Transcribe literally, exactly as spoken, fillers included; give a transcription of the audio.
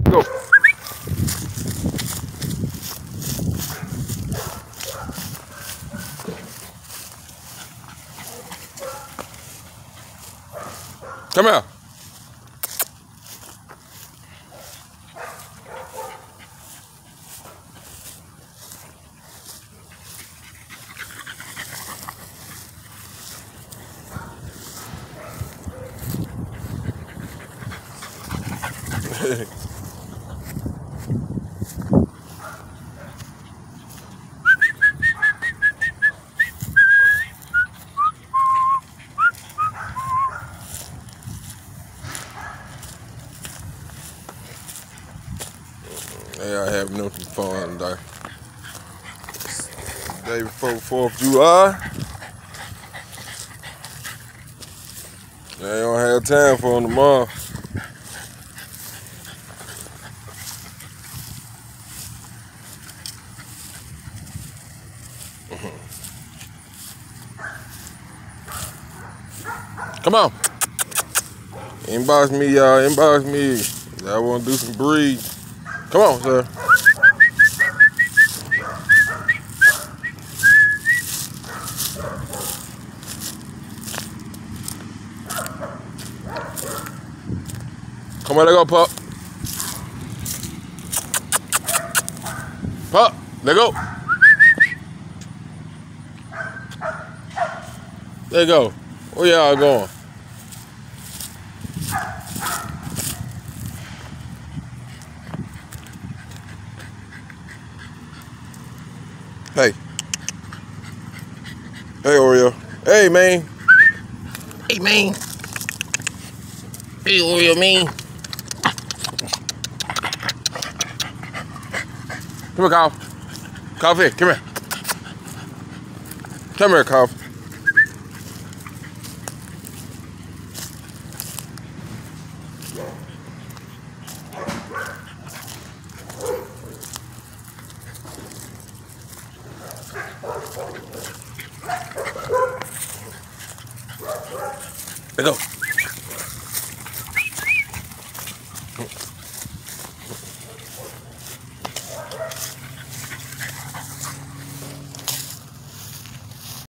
Go. Come here. They are having them some fun today. Day before fourth of July. They don't have time for them tomorrow. Come on. Inbox me, y'all. Inbox me. Y'all want to do some breeds. Come on, sir. Come on, let go, pup. Pup, let go. There you go. Where y'all going? Hey. Hey, Oreo. Hey, man. Hey, man. Hey, Oreo, man. Come here, Kyle. Kyle, here. Come here. Come here, Kyle. Let go.